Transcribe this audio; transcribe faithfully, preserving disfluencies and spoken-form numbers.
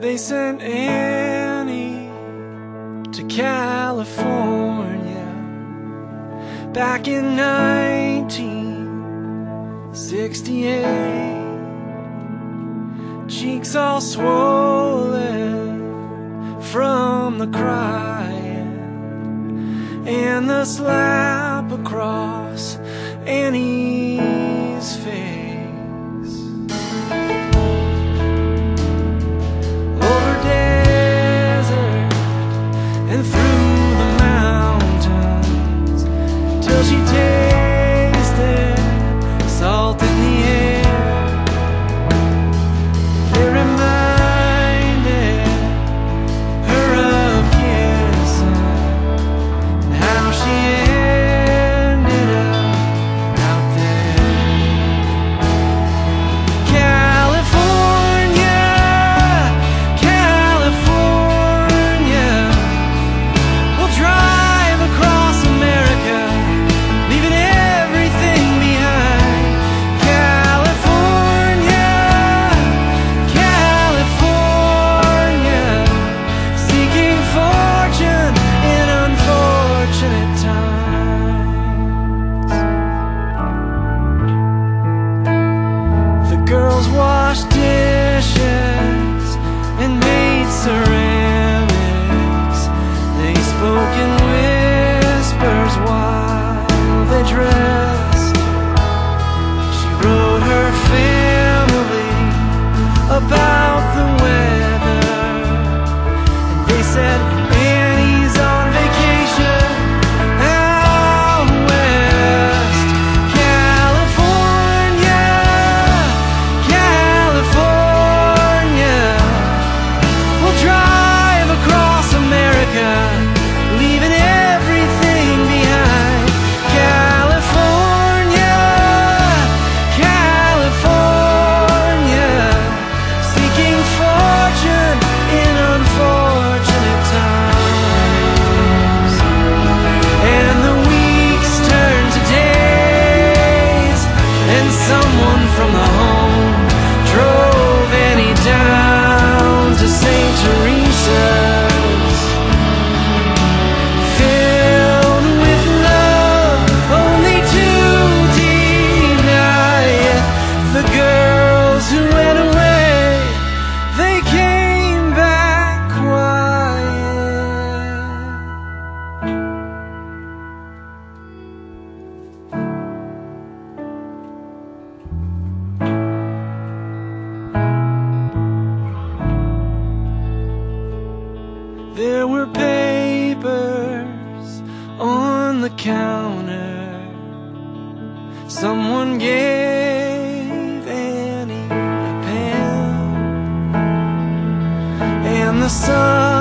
They sent Annie to California back in nineteen sixty-eight. Cheeks all swollen from the crying and the slap across Annie's face. Over desert and through the mountains till she tasted salt in the air. They reminded her of kissing and how she ended up out there. California, California, we'll drive across America, leaving everything behind. California, California, seeking fortune in unfortunate times. The girls washed dishes and made ceramics. They spoke in whispers while they dressed. She wrote her family about the weather, and they said Annie's on vacation out west. California, California, we'll drive across America, leaving everything behind. California, California, seeking fortune in unfortunate times. And the weeks turn to days, and someone from the home drove Annie down to Saint Teresa's, filled with love, only to deny it. The girls who went away, they came back quiet. There were papers on the counter. Someone gave Annie a pen, and the sun